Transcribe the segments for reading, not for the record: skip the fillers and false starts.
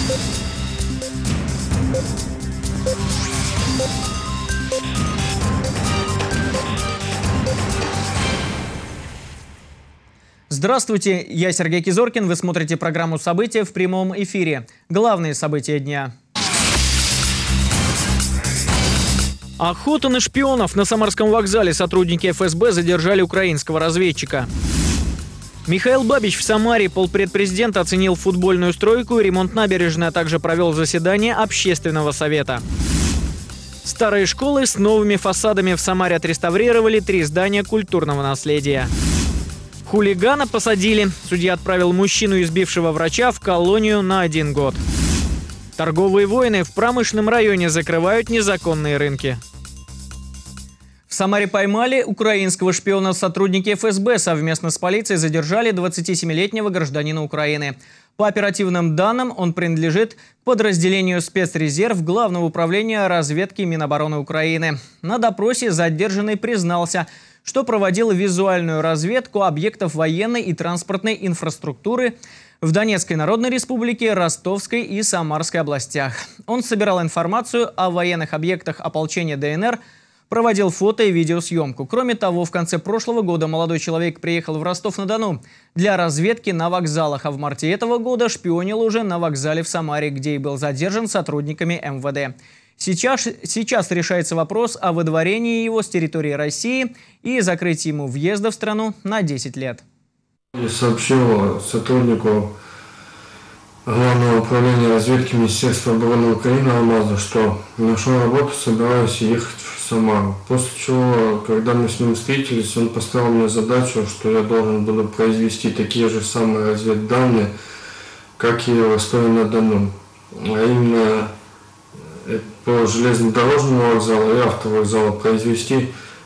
Здравствуйте, я Сергей Кизоркин. Вы смотрите программу «События» в прямом эфире. Главные события дня. Охота на шпионов. На Самарском вокзале сотрудники ФСБ задержали украинского разведчика. Михаил Бабич в Самаре. Полпред президента оценил футбольную стройку и ремонт набережной, а также провел заседание общественного совета. Старые школы с новыми фасадами в Самаре отреставрировали 3 здания культурного наследия. Хулигана посадили. Судья отправил мужчину, избившего врача, в колонию на 1 год. Торговые войны в промышленном районе закрывают незаконные рынки. В Самаре поймали украинского шпиона. Сотрудники ФСБ совместно с полицией задержали 27-летнего гражданина Украины. По оперативным данным, он принадлежит к подразделению спецрезерв Главного управления разведки Минобороны Украины. На допросе задержанный признался, что проводил визуальную разведку объектов военной и транспортной инфраструктуры в Донецкой Народной Республике, Ростовской и Самарской областях. Он собирал информацию о военных объектах ополчения ДНР, проводил фото и видеосъемку. Кроме того, в конце прошлого года молодой человек приехал в Ростов-на-Дону для разведки на вокзалах, а в марте этого года шпионил уже на вокзале в Самаре, где и был задержан сотрудниками МВД. Сейчас решается вопрос о выдворении его с территории России и закрытии ему въезда в страну на 10 лет. Я сообщил сотруднику Главного управления разведки Министерства обороны Украины Алмазу, что нашел работу, собираюсь ехать в Самару. После чего, когда мы с ним встретились, он поставил мне задачу, что я должен буду произвести такие же самые разведданные, как и в Ростове-на-Дону. А именно по железнодорожному вокзалу и автовокзалу произвести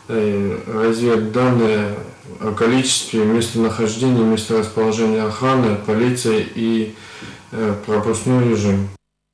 разведданные о количестве, местонахождении, месторасположении охраны, полиции и пропускной режим.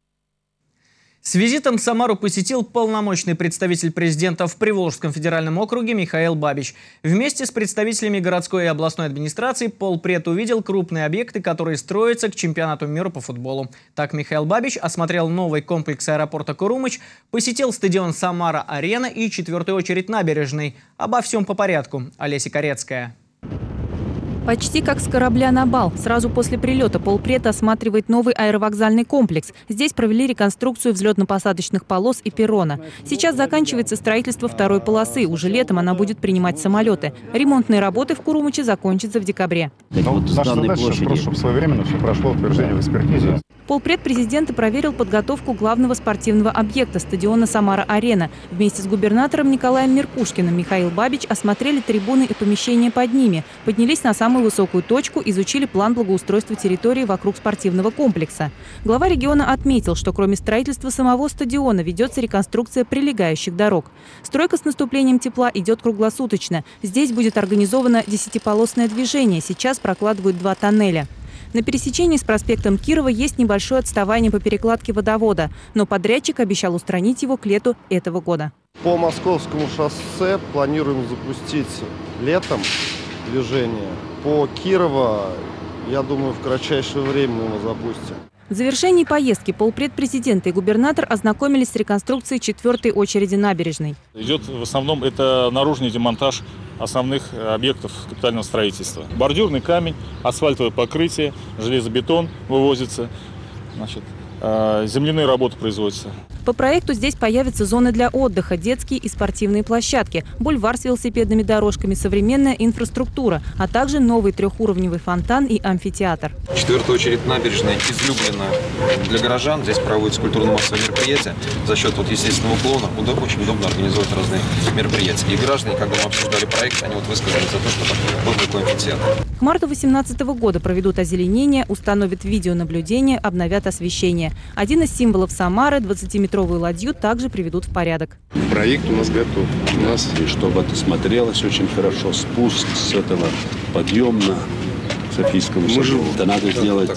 С визитом в Самару посетил полномочный представитель президента в Приволжском федеральном округе Михаил Бабич. Вместе с представителями городской и областной администрации полпред увидел крупные объекты, которые строятся к чемпионату мира по футболу. Так Михаил Бабич осмотрел новый комплекс аэропорта Курумыч, посетил стадион Самара-Арена и 4-ю очередь набережной. Обо всем по порядку. Олеся Корецкая. Почти как с корабля на бал. Сразу после прилета полпред осматривает новый аэровокзальный комплекс. Здесь провели реконструкцию взлетно-посадочных полос и перрона. Сейчас заканчивается строительство 2-й полосы. Уже летом она будет принимать самолеты. Ремонтные работы в Курумыче закончатся в декабре. Наша задача просто, чтобы своевременно все прошло утверждение в экспертизе. Полпред президента проверил подготовку главного спортивного объекта – стадиона «Самара-Арена». Вместе с губернатором Николаем Меркушкиным Михаил Бабич осмотрели трибуны и помещения под ними, поднялись на самую высокую точку, изучили план благоустройства территории вокруг спортивного комплекса. Глава региона отметил, что кроме строительства самого стадиона ведется реконструкция прилегающих дорог. Стройка с наступлением тепла идет круглосуточно. Здесь будет организовано 10-полосное движение. Сейчас прокладывают 2 тоннеля. На пересечении с проспектом Кирова есть небольшое отставание по перекладке водовода, но подрядчик обещал устранить его к лету этого года. По Московскому шоссе планируем запустить летом движение. По Кирова, я думаю, в кратчайшее время мы его запустим. В завершении поездки полпред президента и губернатор ознакомились с реконструкцией 4-й очереди набережной. Идет в основном это наружный демонтаж основных объектов капитального строительства. Бордюрный камень, асфальтовое покрытие, железобетон вывозится, земляные работы производятся. По проекту здесь появятся зоны для отдыха, детские и спортивные площадки, бульвар с велосипедными дорожками, современная инфраструктура, а также новый 3-уровневый фонтан и амфитеатр. 4-я очередь набережная излюблена для горожан. Здесь проводятся культурно-массовые мероприятия. За счет естественного уклона очень удобно организовать разные мероприятия. И граждане, когда мы обсуждали проект, они высказались за то, чтобы был такой амфитеатр. К марту 2018 года проведут озеленение, установят видеонаблюдение, обновят освещение. Один из символов Самары, 20-метровую ладью, также приведут в порядок. Проект у нас готов. У нас, чтобы это смотрелось очень хорошо, спуск с этого подъем на Софийскому саду. Это надо сделать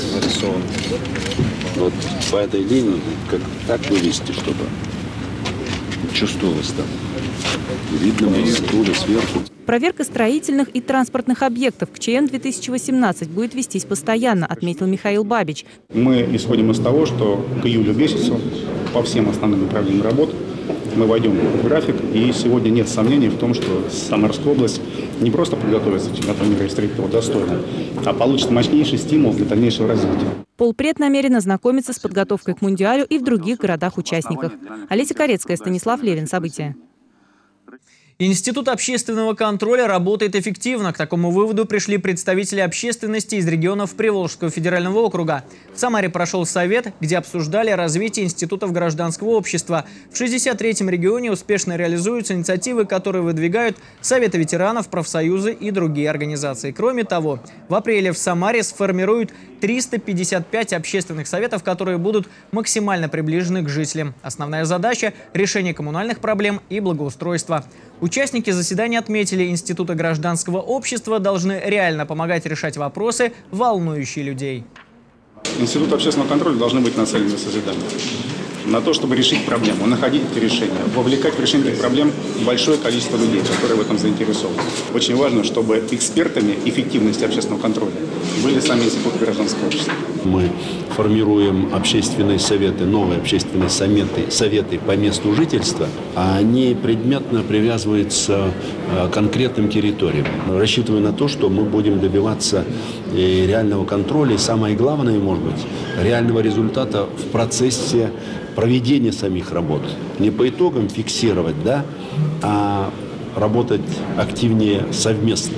вот по этой линии, как так вывести, чтобы чувствовалось там. Видно было оттуда, сверху. Проверка строительных и транспортных объектов к ЧМ-2018 будет вестись постоянно, отметил Михаил Бабич. Мы исходим из того, что к июлю месяцу по всем основным направлениям работ мы войдем в график. И сегодня нет сомнений в том, что Самарская область не просто подготовится к чемпионату мира и встретит его достойно, а получит мощнейший стимул для дальнейшего развития. Полпред намерен ознакомиться с подготовкой к Мундиалю и в других городах-участниках. Олеся Корецкая, Станислав Левин. События. Институт общественного контроля работает эффективно. К такому выводу пришли представители общественности из регионов Приволжского федерального округа. В Самаре прошел совет, где обсуждали развитие институтов гражданского общества. В 63-м регионе успешно реализуются инициативы, которые выдвигают Советы ветеранов, профсоюзы и другие организации. Кроме того, в апреле в Самаре сформируют 355 общественных советов, которые будут максимально приближены к жителям. Основная задача – решение коммунальных проблем и благоустройства. Участники заседания отметили, институты гражданского общества должны реально помогать решать вопросы, волнующие людей. Институт общественного контроля должны быть нацелены на созидание, на то, чтобы решить проблему, находить эти решения, вовлекать в решение этих проблем большое количество людей, которые в этом заинтересованы. Очень важно, чтобы экспертами эффективности общественного контроля были сами институты гражданского общества. Мы формируем общественные советы, новые общественные советы по месту жительства, а они предметно привязываются к конкретным территориям. Рассчитываю на то, что мы будем добиваться реального контроля и, самое главное, может быть, реального результата в процессе проведения самих работ. Не по итогам фиксировать, да, а работать активнее совместно.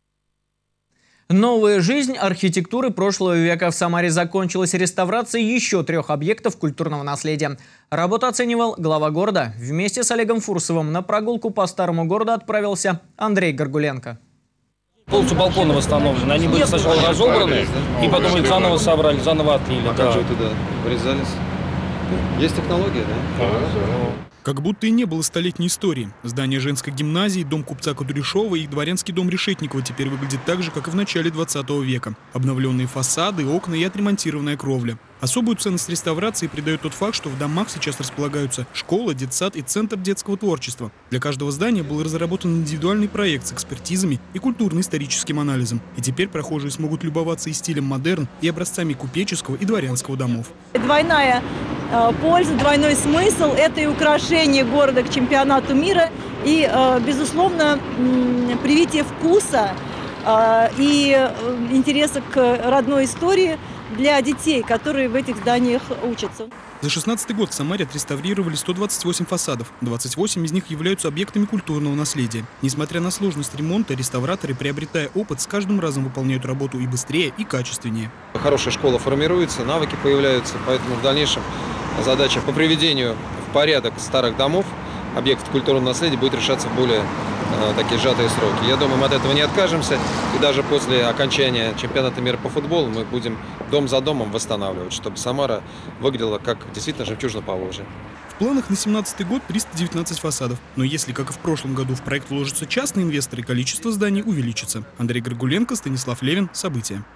Новая жизнь архитектуры прошлого века. В Самаре закончилась реставрация еще 3 объектов культурного наследия. Работу оценивал глава города. Вместе с Олегом Фурсовым на прогулку по старому городу отправился Андрей Горгуленко. Полностью балконы восстановлены. Они были сначала разобраны, и потом их заново собрали, заново отлили. Как же вы туда врезались? Есть технология, да? Как будто и не было столетней истории. Здание женской гимназии, дом купца Кудряшова и дворянский дом Решетникова теперь выглядит так же, как и в начале 20 века. Обновленные фасады, окна и отремонтированная кровля. Особую ценность реставрации придает тот факт, что в домах сейчас располагаются школа, детсад и центр детского творчества. Для каждого здания был разработан индивидуальный проект с экспертизами и культурно-историческим анализом. И теперь прохожие смогут любоваться и стилем модерн, и образцами купеческого и дворянского домов. Двойная польза, двойной смысл – это и украшение города к чемпионату мира, и, безусловно, привитие вкуса и интереса к родной истории для детей, которые в этих зданиях учатся. За 2016 год в Самаре отреставрировали 128 фасадов. 28 из них являются объектами культурного наследия. Несмотря на сложность ремонта, реставраторы, приобретая опыт, с каждым разом выполняют работу и быстрее, и качественнее. Хорошая школа формируется, навыки появляются, поэтому в дальнейшем задача по приведению в порядок старых домов, объектов культурного наследия будет решаться в более такие сжатые сроки. Я думаю, мы от этого не откажемся. И даже после окончания чемпионата мира по футболу мы будем дом за домом восстанавливать, чтобы Самара выглядела как действительно жемчужина Поволжья. В планах на 2017 год 319 фасадов. Но если, как и в прошлом году, в проект вложатся частные инвесторы, количество зданий увеличится. Андрей Горгуленко, Станислав Левин. События.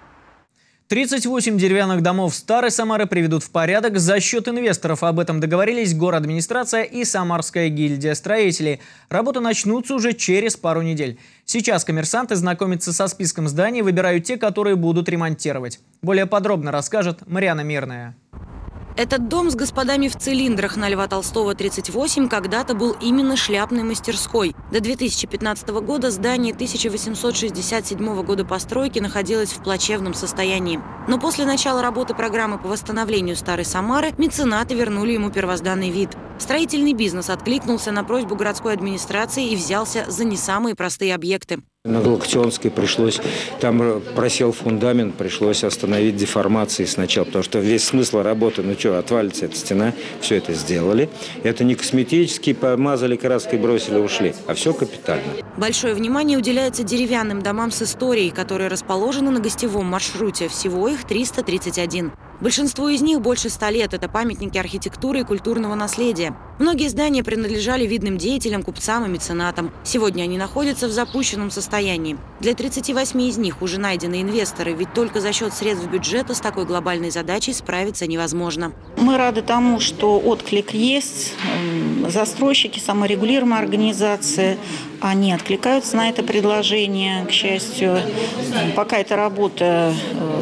38 деревянных домов старой Самары приведут в порядок за счет инвесторов. Об этом договорились городадминистрация и Самарская гильдия строителей. Работы начнутся уже через пару недель. Сейчас коммерсанты знакомятся со списком зданий, выбирают те, которые будут ремонтировать. Более подробно расскажет Марьяна Мирная. Этот дом с господами в цилиндрах на Льва Толстого, 38, когда-то был именно шляпной мастерской. До 2015 года здание 1867 года постройки находилось в плачевном состоянии. Но после начала работы программы по восстановлению Старой Самары меценаты вернули ему первозданный вид. Строительный бизнес откликнулся на просьбу городской администрации и взялся за не самые простые объекты. На Галактионской пришлось, там просел фундамент, пришлось остановить деформации сначала, потому что весь смысл работы, отвалится эта стена, все это сделали. Это не косметически, помазали краской, бросили, ушли, а все капитально. Большое внимание уделяется деревянным домам с историей, которые расположены на гостевом маршруте. Всего их 331. Большинству из них больше 100 лет. Это памятники архитектуры и культурного наследия. Многие здания принадлежали видным деятелям, купцам и меценатам. Сегодня они находятся в запущенном состоянии. Для 38 из них уже найдены инвесторы, ведь только за счет средств бюджета с такой глобальной задачей справиться невозможно. Мы рады тому, что отклик есть. Застройщики, саморегулируемая организация, они откликаются на это предложение. К счастью, пока эта работа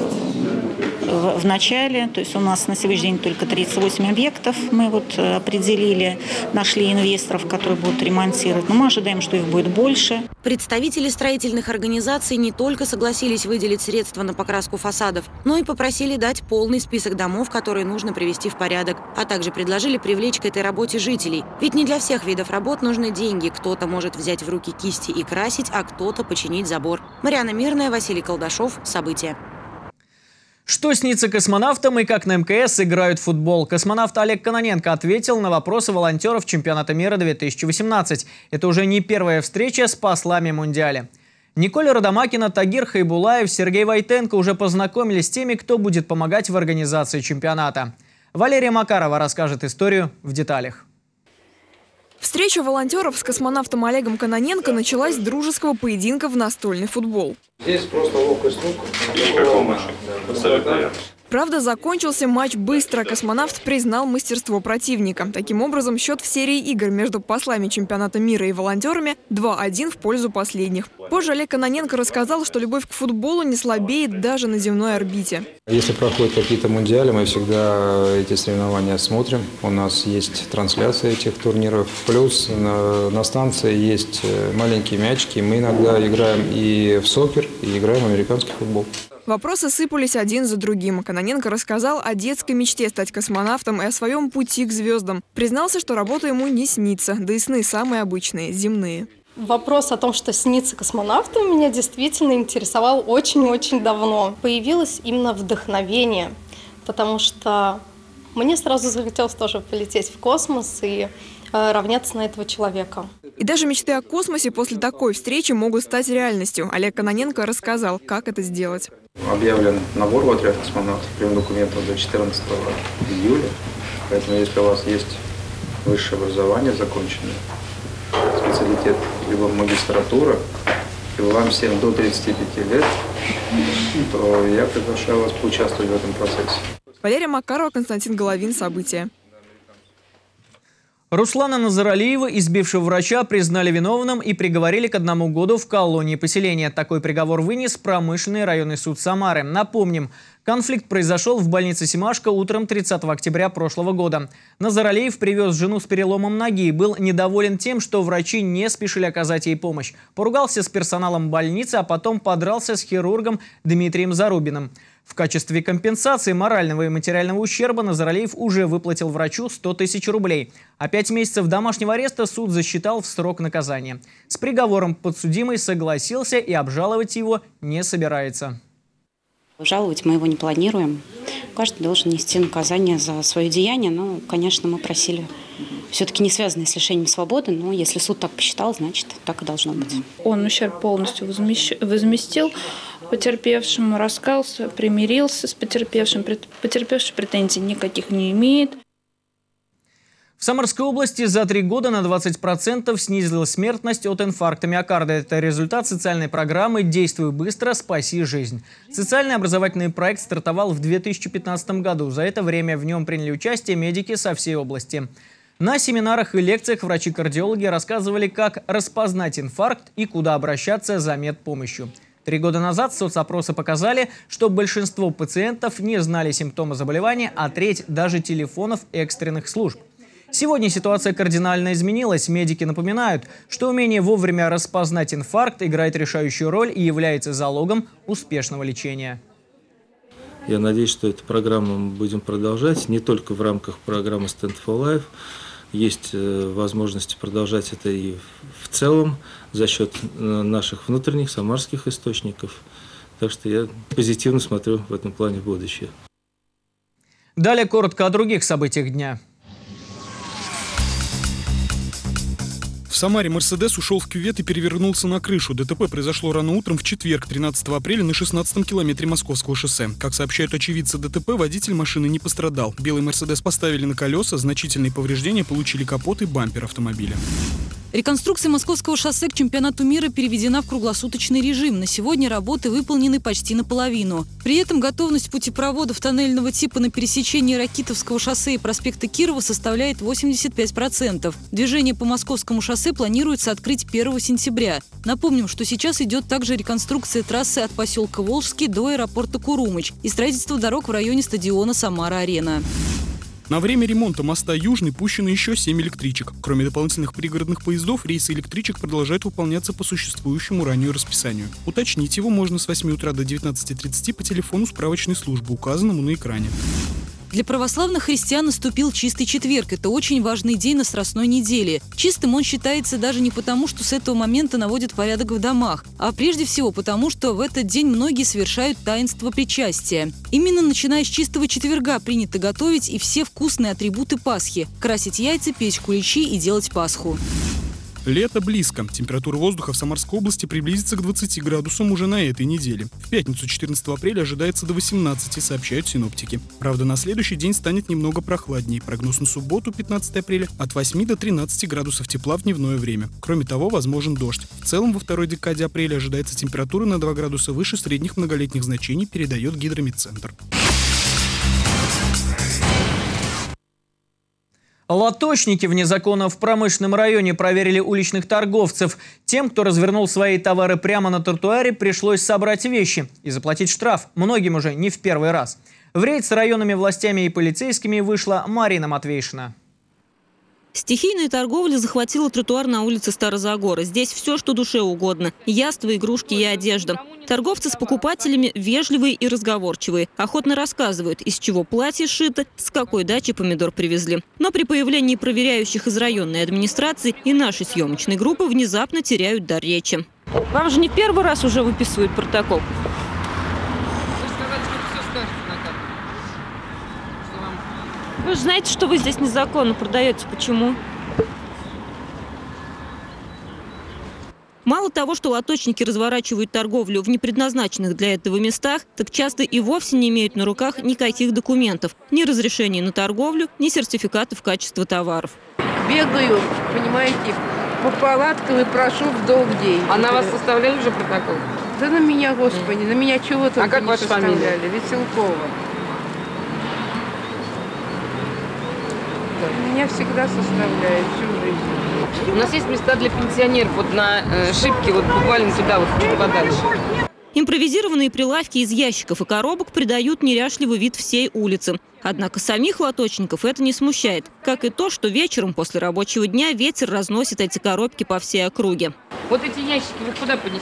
в начале, то есть у нас на сегодняшний день только 38 объектов мы определили, нашли инвесторов, которые будут ремонтировать, но мы ожидаем, что их будет больше. Представители строительных организаций не только согласились выделить средства на покраску фасадов, но и попросили дать полный список домов, которые нужно привести в порядок, а также предложили привлечь к этой работе жителей. Ведь не для всех видов работ нужны деньги. Кто-то может взять в руки кисти и красить, а кто-то починить забор. Марьяна Мирная, Василий Колдашов. События. Что снится космонавтам и как на МКС играют в футбол? Космонавт Олег Кононенко ответил на вопросы волонтеров чемпионата мира 2018. Это уже не первая встреча с послами Мундиаля. Николь Родомакина, Тагир Хайбулаев, Сергей Войтенко уже познакомились с теми, кто будет помогать в организации чемпионата. Валерия Макарова расскажет историю в деталях. Встреча волонтеров с космонавтом Олегом Кононенко началась с дружеского поединка в настольный футбол. Здесь просто ловкость рук. Правда, закончился матч быстро. Космонавт признал мастерство противника. Таким образом, счет в серии игр между послами чемпионата мира и волонтерами 2-1 в пользу последних. Позже Олег Кононенко рассказал, что любовь к футболу не слабеет даже на земной орбите. Если проходят какие-то мундиали, мы всегда эти соревнования смотрим. У нас есть трансляция этих турниров. Плюс на станции есть маленькие мячики. Мы иногда играем и в сокер, и играем в американский футбол. Вопросы сыпались один за другим. Кононенко рассказал о детской мечте стать космонавтом и о своем пути к звездам. Признался, что работа ему не снится, да и сны самые обычные, земные. Вопрос о том, что снится космонавтом, меня действительно интересовал очень-очень давно. Появилось именно вдохновение, потому что мне сразу захотелось тоже полететь в космос и равняться на этого человека. И даже мечты о космосе после такой встречи могут стать реальностью. Олег Кононенко рассказал, как это сделать. Объявлен набор в отряд космонавтов, прием документов до 14 июля. Поэтому, если у вас есть высшее образование законченное, специалитет, либо магистратура, и вам всем до 35 лет, то я приглашаю вас поучаствовать в этом процессе. Валерия Макарова, Константин Головин. События. Руслана Назаралиева, избившего врача, признали виновным и приговорили к 1 году в колонии поселения. Такой приговор вынес промышленный районный суд Самары. Напомним, конфликт произошел в больнице Семашко утром 30 октября прошлого года. Назаралиев привез жену с переломом ноги и был недоволен тем, что врачи не спешили оказать ей помощь. Поругался с персоналом больницы, а потом подрался с хирургом Дмитрием Зарубиным. В качестве компенсации морального и материального ущерба Назаралиев уже выплатил врачу 100 тысяч рублей. А 5 месяцев домашнего ареста суд засчитал в срок наказания. С приговором подсудимый согласился и обжаловать его не собирается. Жаловать мы его не планируем. Каждый должен нести наказание за свое деяние. Но, конечно, мы просили все-таки не связанные с лишением свободы. Но если суд так посчитал, значит, так и должно быть. Он ущерб полностью возместил потерпевшему, раскался, примирился с потерпевшим. Потерпевший претензий никаких не имеет. В Самарской области за 3 года на 20% снизилась смертность от инфаркта миокарда. Это результат социальной программы «Действуй быстро, спаси жизнь». Социальный образовательный проект стартовал в 2015 году. За это время в нем приняли участие медики со всей области. На семинарах и лекциях врачи-кардиологи рассказывали, как распознать инфаркт и куда обращаться за медпомощью. 3 года назад соцопросы показали, что большинство пациентов не знали симптомы заболевания, а треть даже телефонов экстренных служб. Сегодня ситуация кардинально изменилась. Медики напоминают, что умение вовремя распознать инфаркт играет решающую роль и является залогом успешного лечения. Я надеюсь, что эту программу мы будем продолжать не только в рамках программы Stand for Life. Есть возможности продолжать это и в целом за счет наших внутренних самарских источников. Так что я позитивно смотрю в этом плане в будущее. Далее коротко о других событиях дня. В Самаре «Мерседес» ушел в кювет и перевернулся на крышу. ДТП произошло рано утром в четверг, 13 апреля, на 16-м километре Московского шоссе. Как сообщают очевидцы ДТП, водитель машины не пострадал. Белый «Мерседес» поставили на колеса, значительные повреждения получили капот и бампер автомобиля. Реконструкция Московского шоссе к чемпионату мира переведена в круглосуточный режим. На сегодня работы выполнены почти наполовину. При этом готовность путепроводов тоннельного типа на пересечении Ракитовского шоссе и проспекта Кирова составляет 85%. Движение по Московскому шоссе планируется открыть 1 сентября. Напомним, что сейчас идет также реконструкция трассы от поселка Волжский до аэропорта Курумыч и строительство дорог в районе стадиона «Самара-Арена». На время ремонта моста «Южный» пущено еще 7 электричек. Кроме дополнительных пригородных поездов, рейсы электричек продолжают выполняться по существующему ранее расписанию. Уточнить его можно с 8 утра до 19:30 по телефону справочной службы, указанному на экране. Для православных христиан наступил Чистый четверг. Это очень важный день на Страстной неделе. Чистым он считается даже не потому, что с этого момента наводят порядок в домах, а прежде всего потому, что в этот день многие совершают таинство причастия. Именно начиная с Чистого четверга принято готовить и все вкусные атрибуты Пасхи – красить яйца, печь куличи и делать Пасху. Лето близко. Температура воздуха в Самарской области приблизится к 20 градусам уже на этой неделе. В пятницу 14 апреля ожидается до 18, сообщают синоптики. Правда, на следующий день станет немного прохладнее. Прогноз на субботу, 15 апреля, от 8 до 13 градусов тепла в дневное время. Кроме того, возможен дождь. В целом, во второй декаде апреля ожидается температура на 2 градуса выше средних многолетних значений, передает Гидрометцентр. Лоточники вне закона в промышленном районе проверили уличных торговцев. Тем, кто развернул свои товары прямо на тротуаре, пришлось собрать вещи и заплатить штраф. Многим уже не в первый раз. В рейд с районными властями и полицейскими вышла Марина Матвейшина. Стихийная торговля захватила тротуар на улице Старозагора. Здесь все, что душе угодно. Яства, игрушки и одежда. Торговцы с покупателями вежливые и разговорчивые. Охотно рассказывают, из чего платье сшито, с какой дачи помидор привезли. Но при появлении проверяющих из районной администрации и нашей съемочной группы внезапно теряют дар речи. Вам же не в первый раз уже выписывают протокол? Вы же знаете, что вы здесь незаконно продаете. Почему? Мало того, что лоточники разворачивают торговлю в непредназначенных для этого местах, так часто и вовсе не имеют на руках никаких документов. Ни разрешений на торговлю, ни сертификатов качества товаров. Бегаю, понимаете, по палаткам и прошу в долг деньги. А на вас составляли уже протокол? Да на меня, Господи, на меня чего только как не ваша составляли. фамилия? Веселкова. Меня всегда составляют всю жизнь. У нас есть места для пенсионеров, вот на Шипке, вот буквально туда, вот чуть подальше. Импровизированные прилавки из ящиков и коробок придают неряшливый вид всей улице. Однако самих лоточников это не смущает. Как и то, что вечером после рабочего дня ветер разносит эти коробки по всей округе. Вот эти ящики вы куда понесете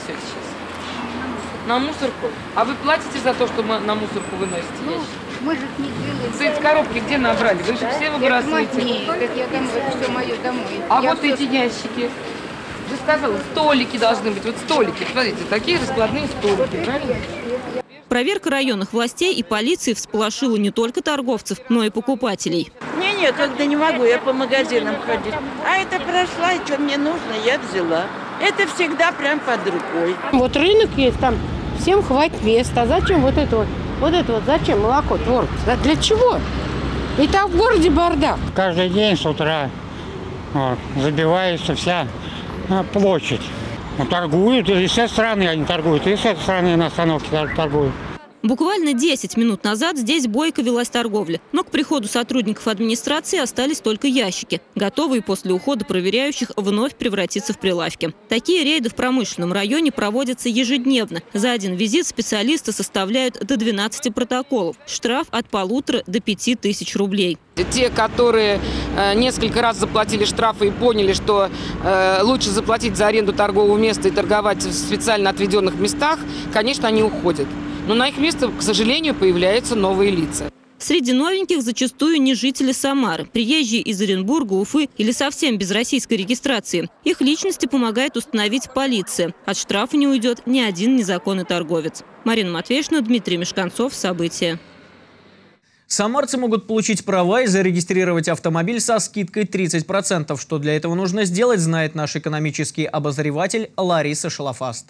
сейчас? На мусорку? А вы платите за то, что на мусорку выносите ящики? Мы же не делаем. Эти коробки где набрали? Вы же все выбрасываете. Нет, так я домой, все мое домой. А Я вот эти ящики? Же сказала, столики должны быть. Вот столики. Смотрите, такие раскладные столики, правильно? Проверка районных властей и полиции всполошила не только торговцев, но и покупателей. Не, когда не могу, я по магазинам ходить. А это прошла, и что мне нужно, я взяла. Это всегда прям под рукой. Вот рынок есть, там всем хватит места. А зачем вот это вот? Вот это вот зачем молоко, творог? Для чего? И там в городе бардак. Каждый день с утра вот, забивается вся площадь. Торгуют, и с этой стороны они торгуют, и с этой стороны на остановке торгуют. Буквально 10 минут назад здесь бойко велась торговля. Но к приходу сотрудников администрации остались только ящики, готовые после ухода проверяющих вновь превратиться в прилавки. Такие рейды в промышленном районе проводятся ежедневно. За один визит специалисты составляют до 12 протоколов. Штраф от 1500 до 5000 рублей. Те, которые несколько раз заплатили штрафы и поняли, что лучше заплатить за аренду торгового места и торговать в специально отведенных местах, конечно, они уходят. Но на их место, к сожалению, появляются новые лица. Среди новеньких зачастую не жители Самары, приезжие из Оренбурга, Уфы или совсем без российской регистрации. Их личности помогает установить полиция. От штрафа не уйдет ни один незаконный торговец. Марина Матвейшина, Дмитрий Мешканцов. События. Самарцы могут получить права и зарегистрировать автомобиль со скидкой 30%. Что для этого нужно сделать, знает наш экономический обозреватель Лариса Шалафаст.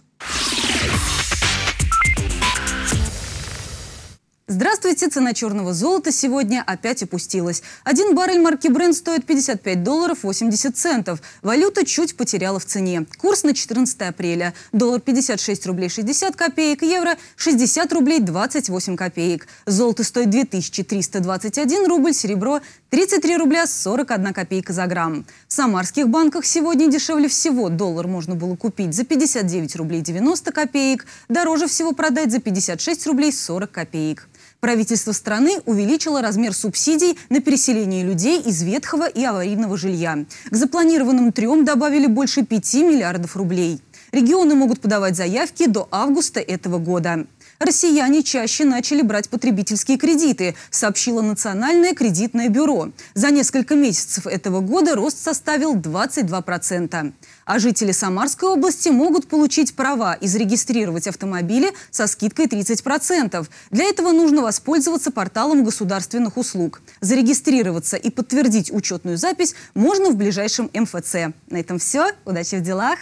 Здравствуйте! Цена черного золота сегодня опять опустилась. 1 баррель марки Brent стоит $55.80. Валюта чуть потеряла в цене. Курс на 14 апреля. Доллар 56 рублей 60 копеек, евро 60 рублей 28 копеек. Золото стоит 2321 рубль, серебро 33 рубля 41 копейка за грамм. В самарских банках сегодня дешевле всего. Доллар можно было купить за 59 рублей 90 копеек, дороже всего продать за 56 рублей 40 копеек. Правительство страны увеличило размер субсидий на переселение людей из ветхого и аварийного жилья. К запланированным 3 добавили больше 5 миллиардов рублей. Регионы могут подавать заявки до августа этого года. Россияне чаще начали брать потребительские кредиты, сообщило Национальное кредитное бюро. За несколько месяцев этого года рост составил 22%. А жители Самарской области могут получить права и зарегистрировать автомобили со скидкой 30%. Для этого нужно воспользоваться порталом государственных услуг. Зарегистрироваться и подтвердить учетную запись можно в ближайшем МФЦ. На этом все. Удачи в делах!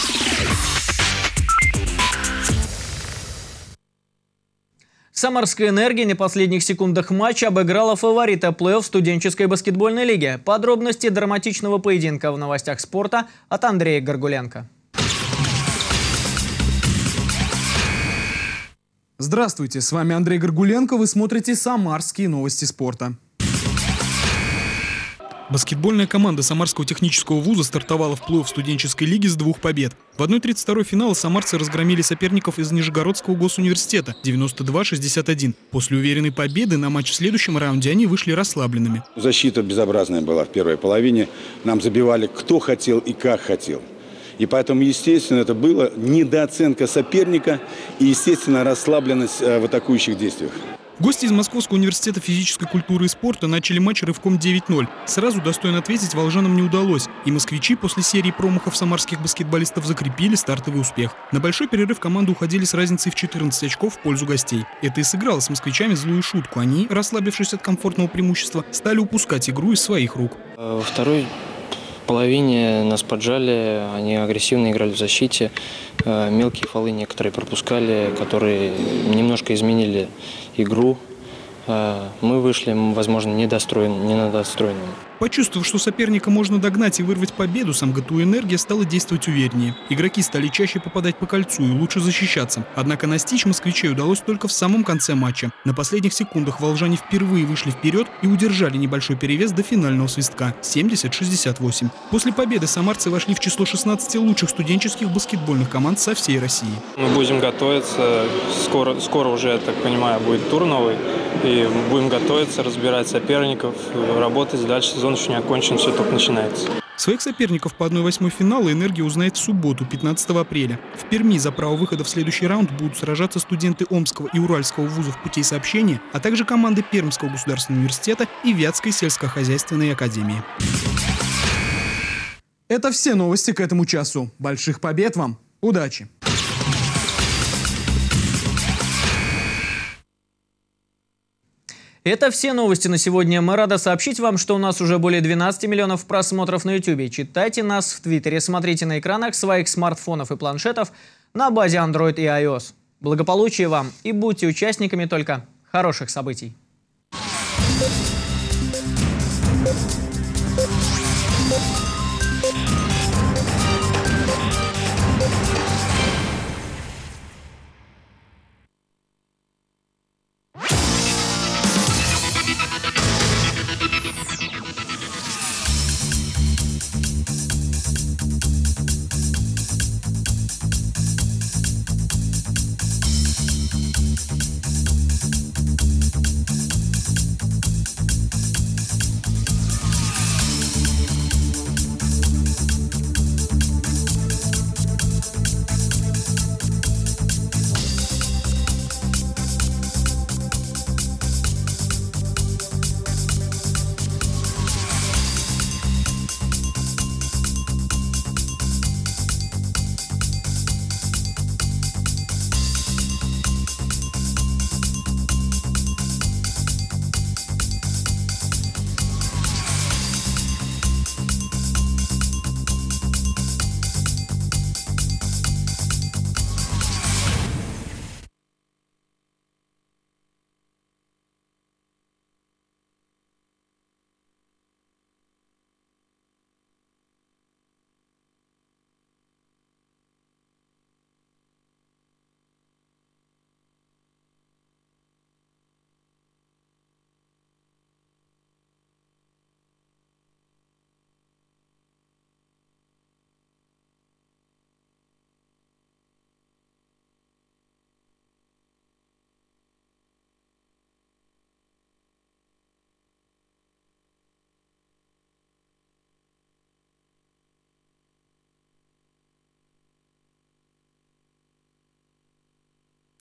Самарская «Энергия» на последних секундах матча обыграла фаворита плей-офф студенческой баскетбольной лиги. Подробности драматичного поединка в новостях спорта от Андрея Горгуленко. Здравствуйте, с вами Андрей Горгуленко, вы смотрите «Самарские новости спорта». Баскетбольная команда Самарского технического вуза стартовала в плей-офф студенческой лиги с 2 побед. В 1/32 финала самарцы разгромили соперников из Нижегородского госуниверситета 92-61. После уверенной победы на матч в следующем раунде они вышли расслабленными. Защита безобразная была в первой половине. Нам забивали кто хотел и как хотел. И поэтому, естественно, это была недооценка соперника и, естественно, расслабленность в атакующих действиях. Гости из Московского университета физической культуры и спорта начали матч рывком 9-0. Сразу достойно ответить волжанам не удалось. И москвичи после серии промахов самарских баскетболистов закрепили стартовый успех. На большой перерыв команды уходили с разницей в 14 очков в пользу гостей. Это и сыграло с москвичами злую шутку. Они, расслабившись от комфортного преимущества, стали упускать игру из своих рук. Во второй половине нас поджали, они агрессивно играли в защите. Мелкие фолы некоторые пропускали, которые немножко изменили игру. Мы вышли, возможно, недостроенными. Почувствовав, что соперника можно догнать и вырвать победу, сам ГТУ «Энергия» стала действовать увереннее. Игроки стали чаще попадать по кольцу и лучше защищаться. Однако настичь москвичей удалось только в самом конце матча. На последних секундах волжане впервые вышли вперед и удержали небольшой перевес до финального свистка – 70-68. После победы самарцы вошли в число 16 лучших студенческих баскетбольных команд со всей России. Мы будем готовиться. Скоро уже, я так понимаю, будет тур новый. И будем готовиться, разбирать соперников, работать. Дальше сезон еще не окончен, все только начинается. Своих соперников по 1/8 финала «Энергия» узнает в субботу, 15 апреля. В Перми за право выхода в следующий раунд будут сражаться студенты Омского и Уральского вузов путей сообщения, а также команды Пермского государственного университета и Вятской сельскохозяйственной академии. Это все новости к этому часу. Больших побед вам! Удачи! Это все новости на сегодня. Мы рады сообщить вам, что у нас уже более 12 миллионов просмотров на YouTube. Читайте нас в Твиттере, смотрите на экранах своих смартфонов и планшетов на базе Android и iOS. Благополучия вам и будьте участниками только хороших событий.